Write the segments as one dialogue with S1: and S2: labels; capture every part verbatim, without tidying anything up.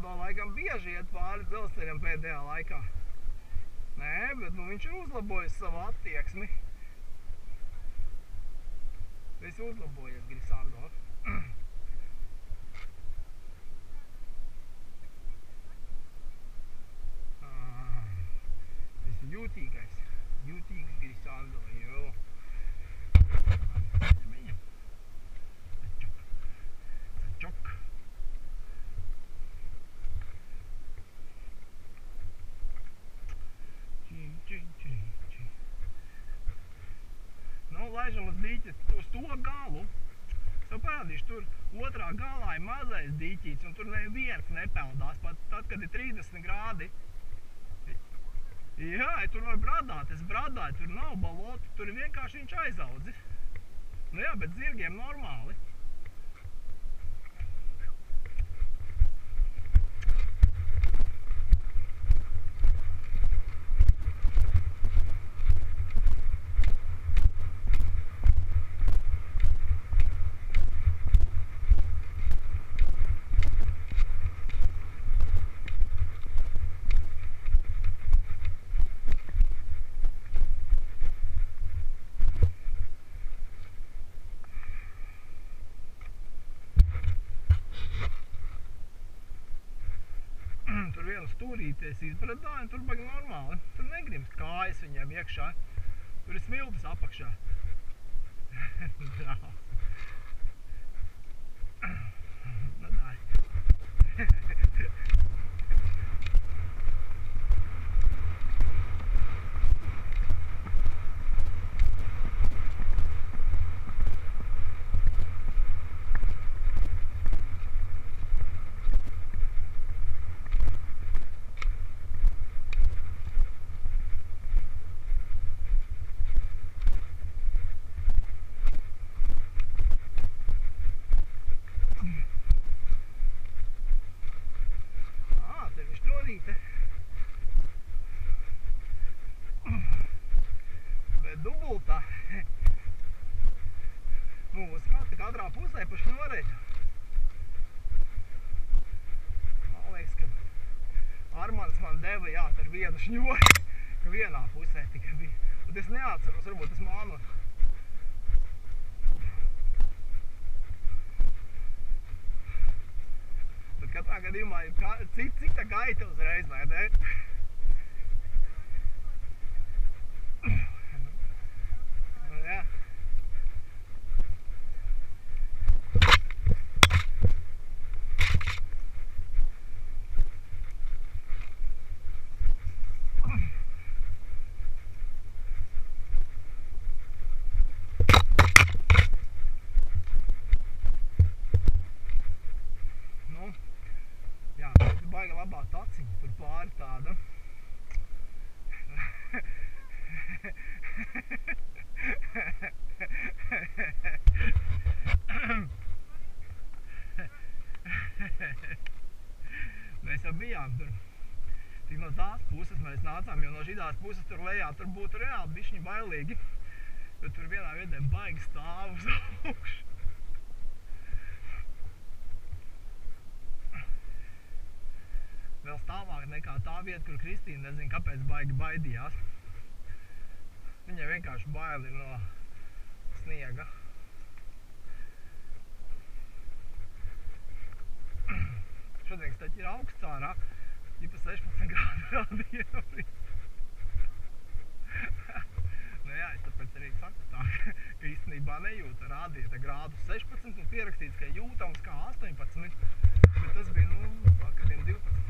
S1: Grisando laikam bieži iet pāri dzelzceļam pēdējā laikā. Nē, bet nu, viņš ir uzlabojis savu attieksmi. Es uzlabojies, Grisando. Es ir jūtīgais. Jūtīgs Grisando, jo. Sačok. Nu, laižam uz dīķi uz to galu. Es tev parādīšu, tur otrā galā ir mazais dīķīts, un tur neviens nepeldās, pat tad, kad ir trīsdesmit grādi. Jā, tur var bradāt, es bradāju, tur nav balotu, tur vienkārši viņš aizaudzis. Nu jā, bet zirgiem normāli. Tur vienu stūrīti es izbradāju, un tur baigi normāli. Tur negrimst kājas viņiem iekšā. Tur ir smiltis apakšā. Nadāj. Bet dubultā nu, uz katra katrā pusē pa šņoreļu. Man liekas, ka Armands man deva, jā, ar vienu šņori, ka vienā pusē tikai bija. Bet es neatceros, varbūt es mānu. Bet katrā gadījumā ir kā, cik, cik tā gaita uzreiz, vai ne? Jā. Nu, jā, tas ir baigi labā taciņa, tur pāri tāda. Mēs jau bijām tur. Tik no tās puses mēs nācām, jo no šitās puses tur lejā tur būtu reāli bišķiņi bailīgi. Bet tur vienā vietē baigi stāv uz augšu. Vēl stāvāk nekā tā vieta, kur Kristīna nezinu, kāpēc baigi baidījās. Viņai vienkārši baili ir no sniega. Šodien taču ir augsts ārā, ja pa sešpadsmit grādu rādīja. Nu jā, es tāpēc arī saku tā, ka īstenībā nejūta rādīja tā grādu sešpadsmit un pierakstīts, ka jūtams kā astoņpadsmit, bet tas bija, nu, vakardien divpadsmit.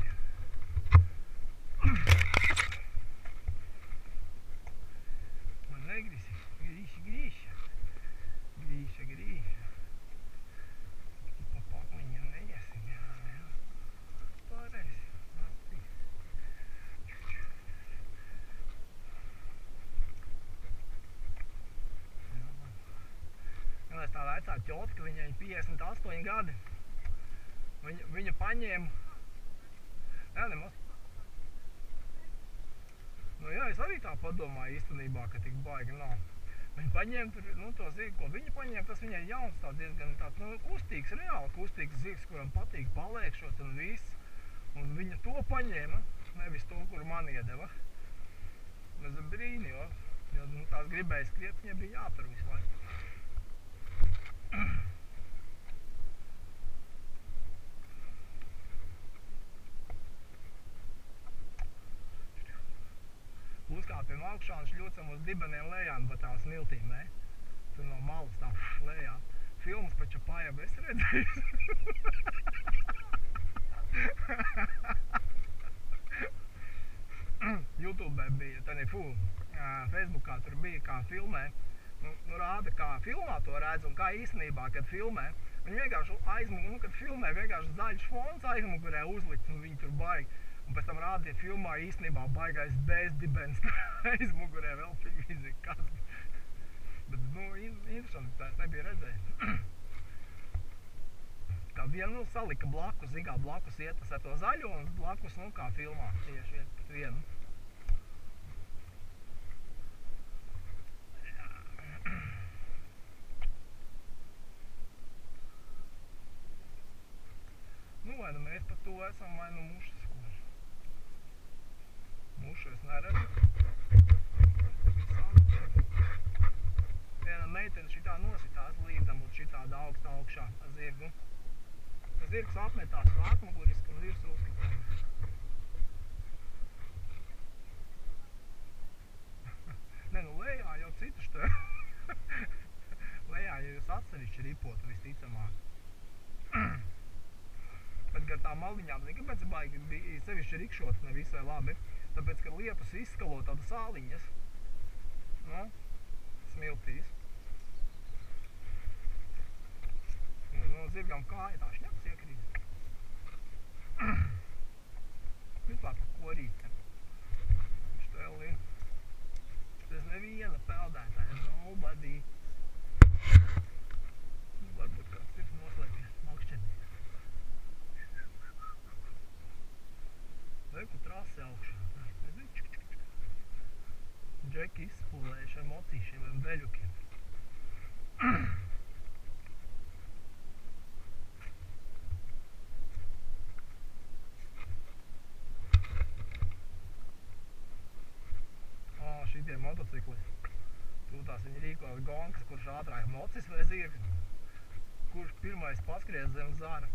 S1: Man negrisi, grīši, grīši, grīša, grīša. Pa pakliņiem neiesim, jā, jā. Pārēsi, nācīs. Jā, es tā vecā ķotka, viņai piecdesmit astoņi gadi. Viņa, viņa paņēma, jā, nemaz. Nu jā, es arī tā padomāju īstenībā, ka tik baigi nav. Viņa paņēma tur, nu, to zirgu, ko viņa paņēma, tas viņai jauns tā diezgan tāds, nu, kustīgs, reāli kustīgs zirgs, kuram patīk palēkšot un viss. Un viņa to paņēma, nevis to, kuru man iedeva. Es brīni, jo, jo nu, tās gribēja skriet, viņai bija jātur visu laiku. Uzkāpjam augšā un šļūcam uz dibeniem lejām pa tām smiltīm, ne? Tur no malas tā lejā. Filmas pa Čapājam esi redzējis? YouTube bija, tad ne fū, Facebookā tur bija kā filmē, nu, nu rāda kā filmā to redz un kā īstenībā, kad filmē. Viņi vienkārši aizmugurē, nu, kad filmē vienkārši zaļš fons aizmugurē uzlikts un viņi tur baigi. Un pēc tam rādīja filmā īstenībā baigais bezdibens aizmugurē vēl fizika, kas. Bet, nu, interesanti, tās nebija redzējis. Kā vienu salika blakus, zin kā blakus iet tas ar to zaļo un blakus, nu, kā filmā tieši iet pret vienu. Nu, vai nu mēs par to esam, vai nu mušas, ko. Mušu es neredzu. Viena meitene šitā nositās līdam un šitāda augsta augšā ar zirgu. Tas zirgs apmetās atmuguriski un virs uzskatās. Ne, nu lejā jau citu štē. Lejā jau jūs atsevišķi ripotu visticamāk. Bet gar tām maliņām, zin, kāpēc baigi bija sevišķi rikšots ne visai labi? Tāpēc, ka lietus izskalo tādas sāliņas, nu, smiltīs. Nu, zirgam kāja tā šņaps iekrīt. Vispār pa korītiem. Štēlī. Tas neviena peldētāja, nobody. Varbūt kāds ir noslēpies makšķenī. Reku trasi augšā. Džeki izspulējuši ar mocīšiem un veļukiem. Ā, šitie motocikli. Tūtās viņi rīkos gonkas, kurš ātrāk mocis vai zirgs. Kurš pirmais paskries zem zara.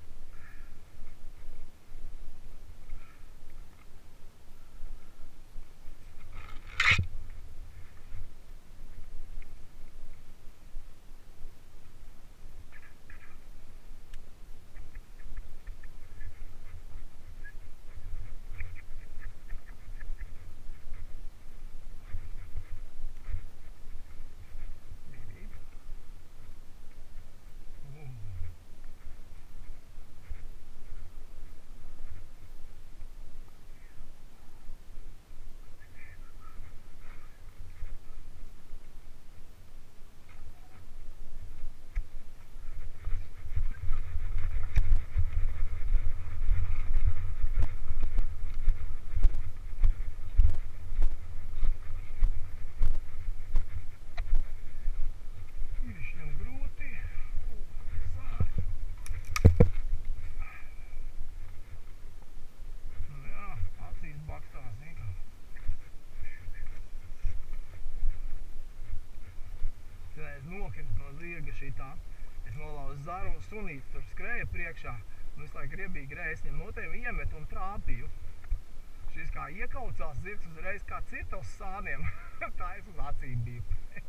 S1: Šitā. Es nolauzu zaru un sunīts tur skrēja priekšā. Un visu laiku riebīgi grēja, es viņam noteikti iemetu un trāpīju. Šis kā iekaucās zirgs uzreiz kā cirta uz sāniem. Tā es uz acīm biju.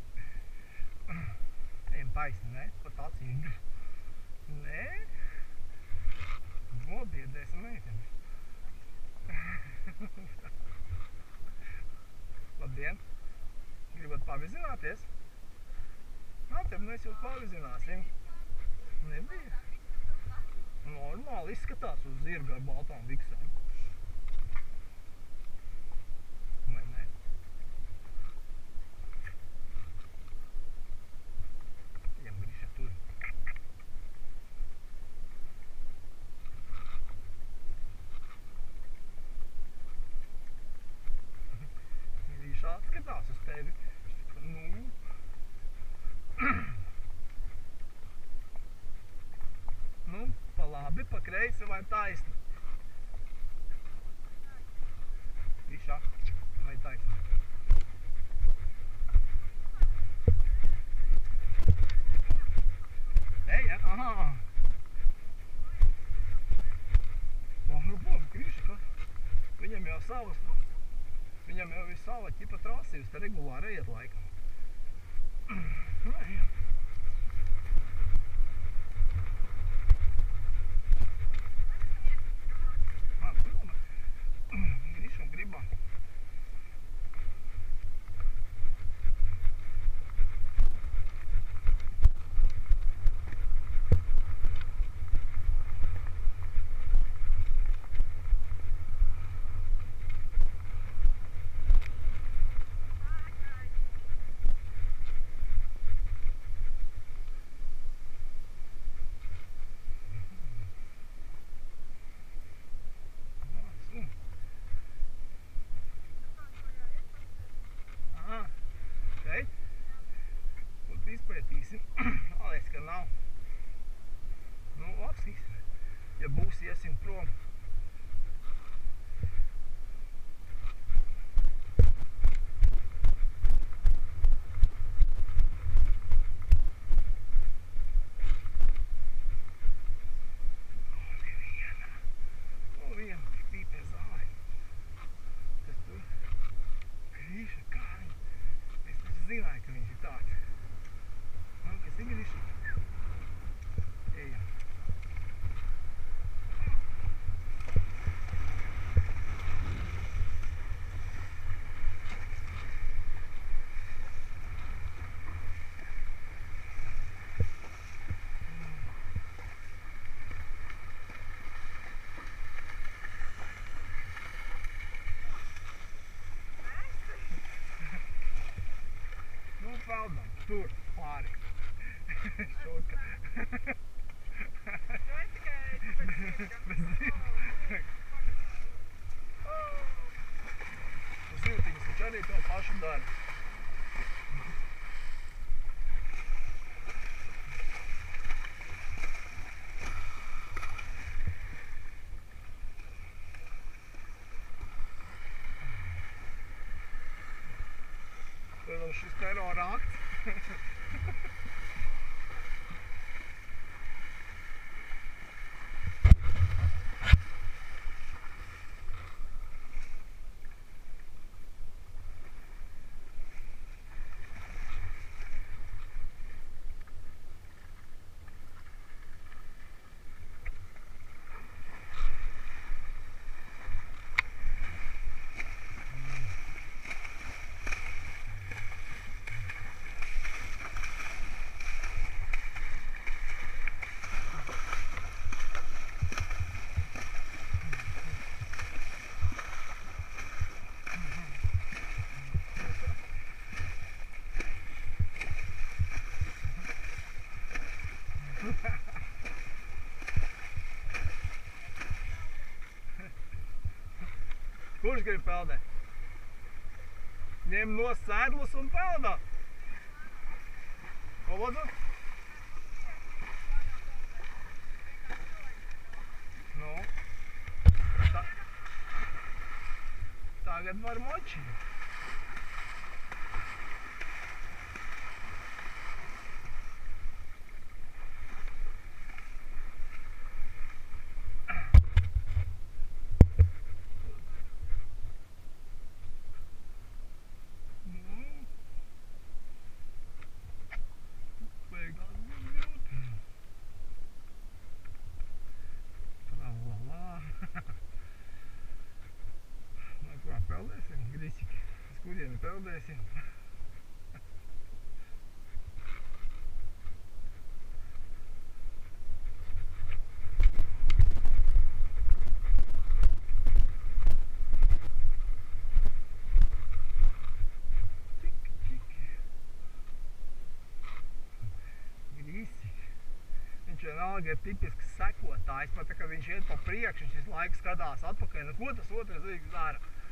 S1: Ejam taisni, ne? Pat acīm. Nē? Nobiedēsim meiteni. Labdien! Gribat pavizināties? Nāciet, mēs jūs pavizināsim. Nebija? Normāli izskatās uz zirga ar baltām viksēm. Vai ne? Ejam, Griša, tur. Griša atskatās uz tevi. Nu... Nu, pa labi, pa kreisi vai taisni. ja? Vai taisnība. Ej, ja? Aha. Varbūt, krīši, ka viņam jau savas, viņam jau ir sava ķipa trasi, jūs te regulāri ejiet laikam. Jā. Ah, pilna. Grīšam gribā. Izpētīsim. Alies, ka nav. Nu, apsīsim. Ja būs, iesim prom. O, neviena. O, viena pīpē zāle. Kas tur? Grīša, kā viņa? Es taču zināju, ka viņš ir tāds. Kas ir grīši? Ejam. Nu, peldam. Tur, pāri. Šūtka.
S2: Tu esi tikai pēc zirga.
S1: Uz zivtiņas viņš arī to pašu dara. Protams, šis terora akts. Kurš grib peldēt? Ņem no sēdlus un peldā. Ko lūdzu? Nu. Ta tagad var močīt. Peldēsim, Grīsiki, uz kurieni peldēsim. Čiki, čiki. Grīsiki. Viņš vienalga ir tipisks sekotājs, pat tā, ka viņš iet pa priekšu, viņš visu laiku skatās atpakaļ, nu ko tas otrs dara?